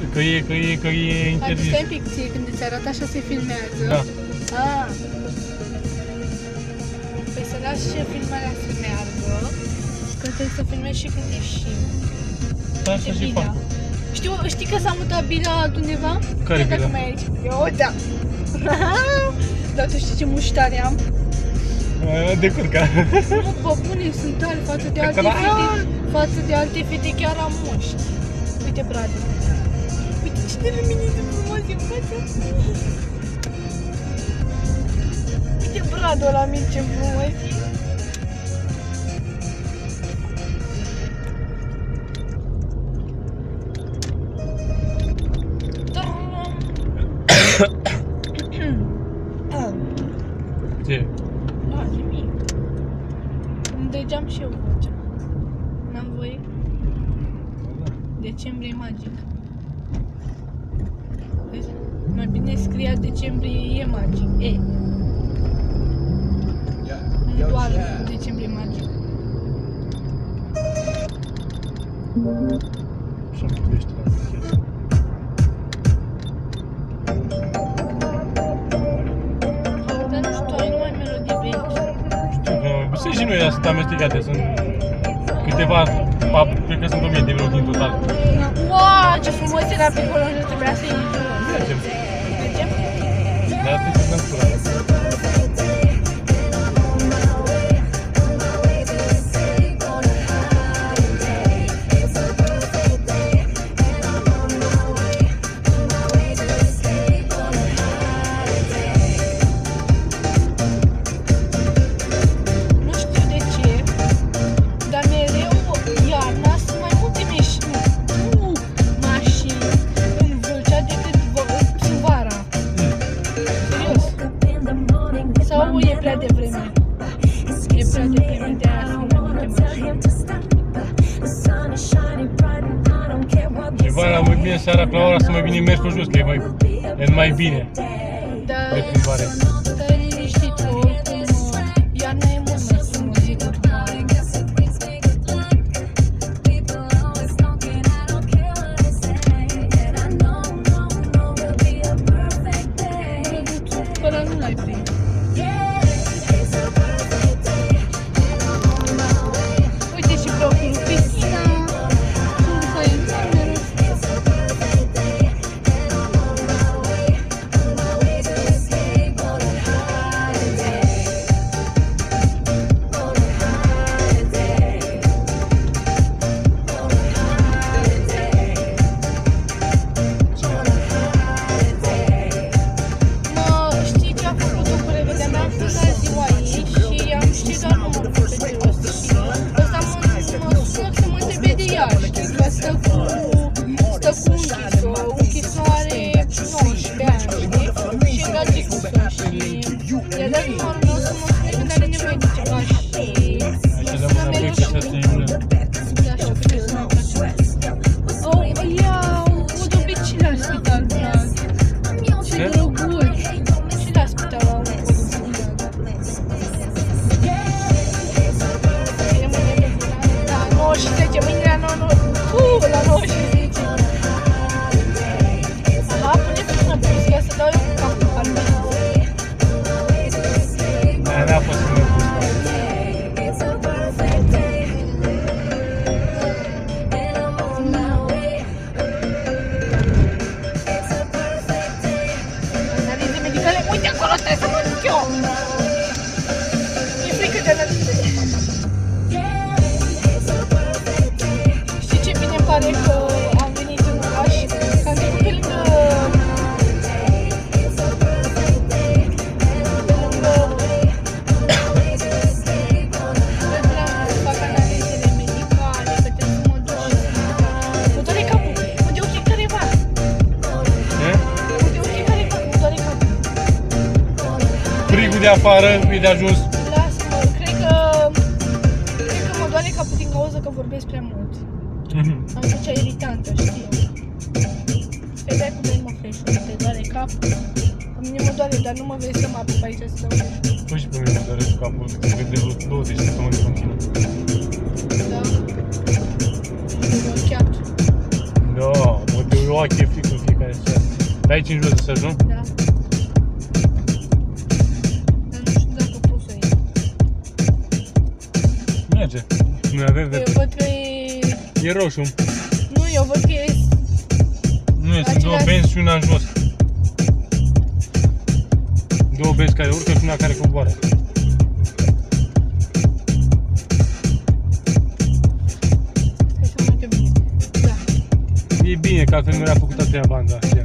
Că e interzis. Stai un pic, ție când îți arată așa se filmează? Da. Ah. Păi să lași și filmarea să meargă, că trebuie să filmezi și când ieși. Da, așa și fac. Știi că s-a mutat Bila altundeva? Care Bila? Dacă mai e aici. Eu, da. Dar tu știi ce muștari am? De curca. Nu, bă, bune, sunt tari față de alte fete. Față de alte fete chiar am muști. Uite, Bradu. Uite ce de luminită frumos e în față. Uite Bradu ăla mic ce frumos e. Ce? Da, nimic. Îmi dăgeam și eu vocea. N-am voie. Decembrie magic. Vezi? Mai bine scria decembrie e magic. E. Nu doar decembrie magic. Și-am privește la pachet. Dar nu știu, ai numai melodii vechi. Știu că sunt și noi sunt amestecate, sunt câteva, cred că sunt 1000 de melodii în total. Wow, ce frumos era pe acolo, nu trebuia să iei jos. Mergem. Mergem? Dar asta e să dăm curare. Seara la ora să mai bine mergi pe jos, că e mai bine de plimbare. Stai liniștit, că oricum iarna e mult mai frumos decât vara. Ăla nu l-ai prins. Uite și blocul piscina. Știi ce bine pare că am venit în oraș? Că am trecut pe lângă... fac analizele medicale, că trebuie să mă duc și să... Mă doare capul, mă dă ochii careva. Ce? Mă dă ochii careva, mă doare capul. Frigul de afară e de ajuns. Lasă-mă, cred că mă doare capul din cauza că vorbesc prea mult. Am vocea iritantă, știu. Pe dai cu mine, mă, fresh, te doare capul. Pe mine mă doare, dar nu mă vezi să mă apuc aici să dau. Păi și pe mine mă doare capul, cred de vreo 20 de săptămâni continuu. Da? E blocheat. Da, mă dă ochi, e fric. Pe aici în jos de sări, nu? Da. Dar nu știu dacă pot să iei. Merge. Nu avem Eu verde. văd că e... E roșu. Nu, eu văd că e... Nu, sunt două Același- benzi și una în jos. Două benzi care urcă și una care coboară. Stai să mă uit eu bine. Da. E bine, că altfel nu era făcut atâia banda aceea.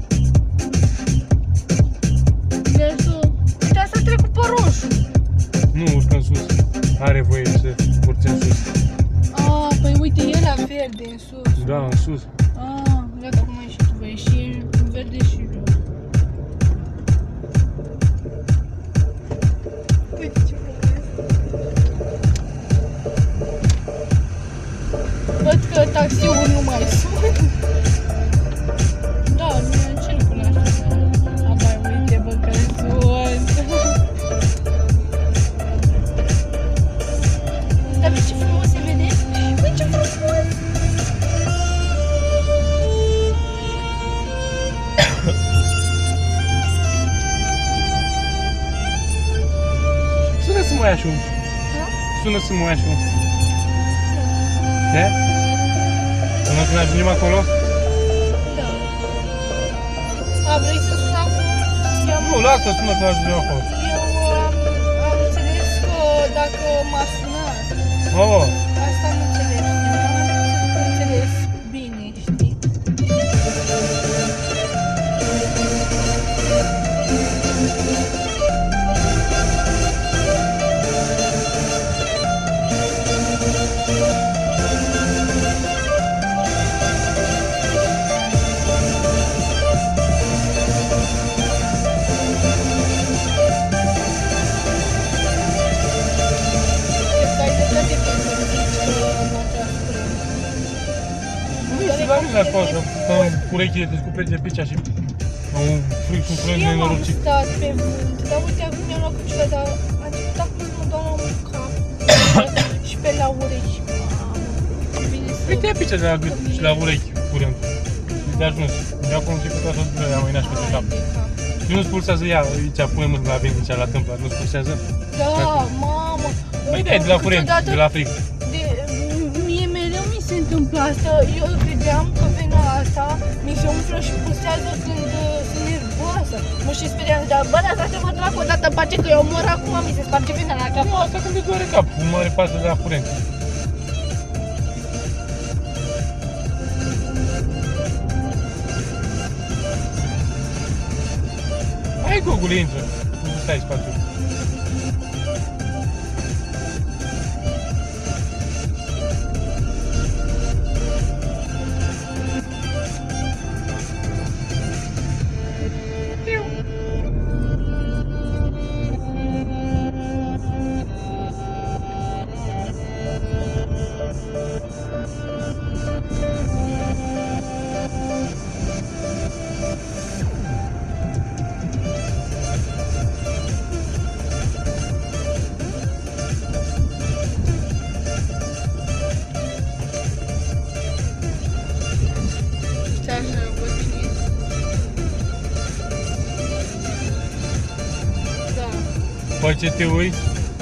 Mersul... Uite, asta a trecut pe roșu. Nu urcă în sus. Are voie să urce în sus. Ah, păi uite, e la verde în sus. Da, în sus. Ah, gata, acum ai ieșit tu, voi ieși în verde și jos. Uite ce frumos. Văd că taxiul nu mai sunt. Da, mi-a încerc până așa. Abai, uite, bă, că sunt. Dar vezi ce frumos se vede? Uite ce frumos! Sună să mă ia și un. Da? Sună să mă ia și un. De? Până când ajungem acolo? Da. A, vrei să sun acum? Nu, lasă, sună când ajungem acolo. Eu am înțeles că dacă m-a sunat, Oh, asta am înțeles. Eu am înțeles bine, știi? Cred că ai dreptate când zici că m-a tras curent. nu știu, dar nu mi-aș poate. Că urechile te scuperi de picea și am un fric, un curent Și eu am nenorocit. stat pe vânt, dar uite, acum mi-am luat căciula, dar a început acum să mă doară un cap și pe la urechi. Mamă, bine să... Păi te ia picea de la gât și la urechi curent. E de ajuns. De acum început toată durerea mai nașpa de cap. Hai de cap. Și nu-ți pulsează ea, aici pune mâna la vent, aici la tâmpla, nu-ți pulsează? Da, mamă. Păi de la curent, câteodată de la frig. Mie mereu mi se întâmplă asta. Eu credeam că vena asta mi se umflă și pulsează când sunt nervoasă. Mă și speriam, dar bă, dar să mă trag o dată în pace că eu mor acum, mi se sparge vena la cap. Nu, asta când te doare cap, în mare parte de la curent. Hai Google, intră. Stai spațiu. Stai așa, văd bine. Da. Păi ce te uiți?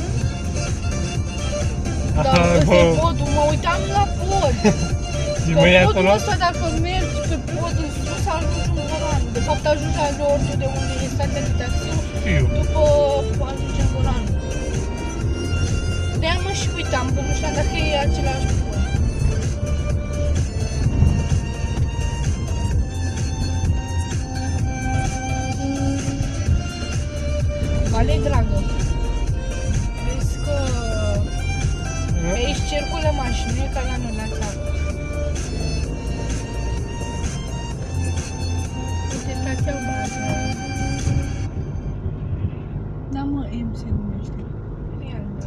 Da, Aha, ăsta bă. e podul, mă uitam la pod. Și Că mă ia podul acolo? ăsta, dacă mergi pe pod în sus, ajungi în Goran. De fapt, ajungi la nordul de unde e stația de taxiu, Știu. după ajungi în Goran. De-aia mă și uitam, că nu știam dacă e același pod. Vale, dragă. Vezi că pe aici circulă mașini, nu e ca la noi la țară. Uite, stația bază. Da, mă, M se numește. Real, bă.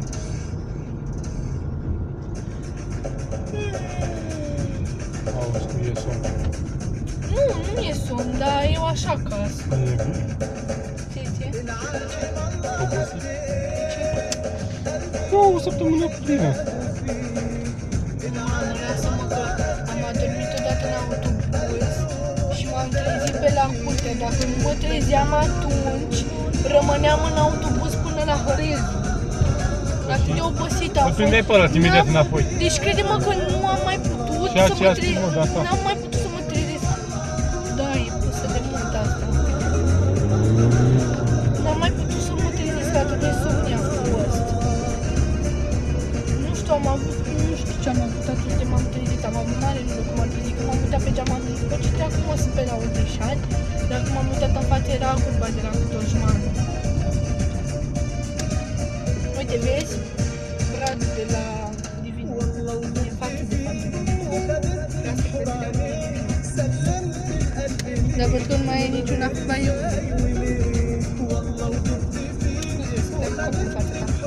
Auzi, cum e somn. Nu e somn, dar eu așa acasă. E bine. Ce? Obosit? Ce? Nu, o săptămână plină. Mamă, lasă-mă că am adormit odată în autobuz și m-a m-am trezit pe la curte. Dacă nu mă trezeam atunci, rămâneam în autobuz până la Horezu. Atât de obosită am Îl prindeai pe ăla, imediat înapoi. Deci crede-mă că nu am mai putut Și să mă aceeași trezesc. mod, asta. N-am mai putut să mă trezesc. Da, e pusă de mult asta. N-am mai putut să mă trezesc, atât de somn a fost. Nu știu, nu știu ce am avut atunci de m-am trezit. Am avut mare noroc că m-am trezit, că m-am mutat pe geama din coche, de acum sunt pe la Odeșani, dar când m-am mutat în față era curba de la Cotoșmanu. Uite, vezi? Bradul de la Divin. E în față de față. Dar văd că nu mai e niciun acvariu. Scuze, suntem copii în fața ta.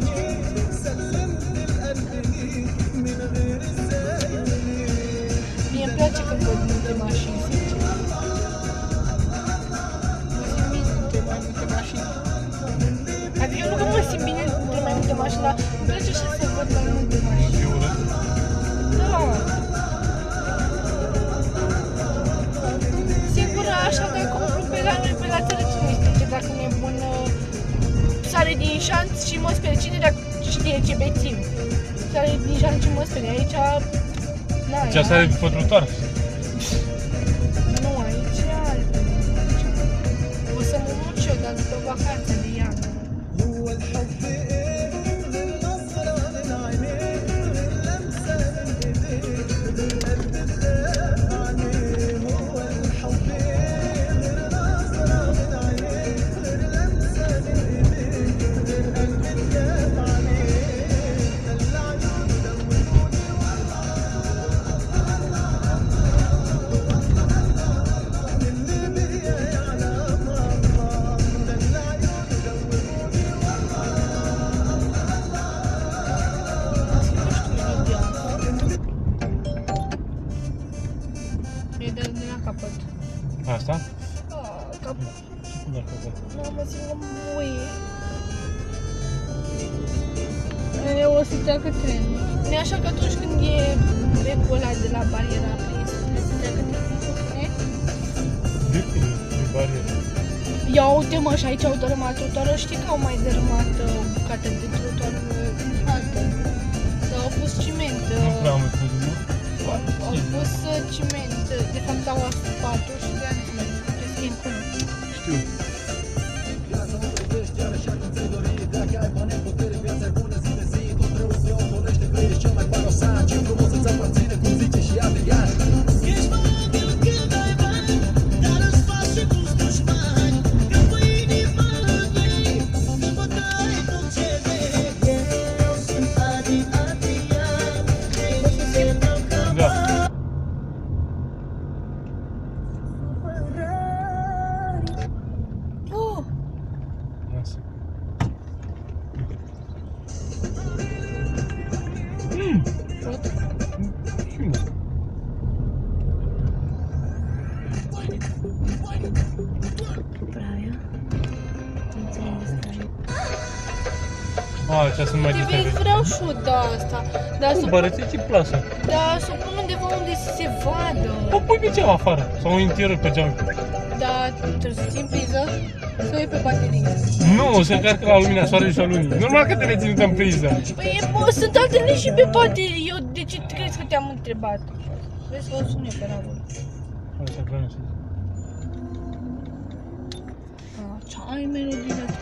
Mie îmi place când văd multe mașini, sincer. Mă simt bine între mai multe mașini. Adică nu că mă simt bine între mai multe mașini, dar îmi place și să văd mai multe mașini. Și urât. Da. Sigur, așa de compru pe la noi, pe la țară, ce nu știu dacă nu e bun, sare din șanț și mă sperie. Cine dacă știe ce bețiv? Sare din șanț și mă sperie. Aici, na, Ce asta are după trotuar. nu, aici e altfel. O să mă mut și eu, dar după vacanța de iarnă. E de la capăt. Asta? Capăt. Da, capăt. Nu mă simt că muie. O să treacă trenul. Nu e așa că atunci când e becul ăla de la bariera aprins, trebuie să treacă trenul. Depinde de barieră. Ia uite mă, și aici au dărâmat trotuarul. Știi că au mai dărâmat bucată de trotuar altă. Dar au pus ciment. Nu prea am mai pus, nu? Au pus ciment. De fapt au asfaltul și de aia mai schimb cum. Știu. Da. Oh! Lasă. Rot. Și mă. Praia. A, ce sunt mai Te vezi, diferite. vreau și eu de asta. Dar să, Bărățe ce plasă. dar să pun undeva unde să se vadă. O pui pe geam afară. Sau în interior pe geam. Dar trebuie să țin priză, să o iei pe baterie. Nu, se încarcă la lumina soarelui și a lunii. Normal că te le ținut în priză. Păi bă, sunt altele și pe baterie. Eu de ce crezi că te-am întrebat? Vezi că o sun eu pe Raul. Așa vreau să zic. Ce ai melodii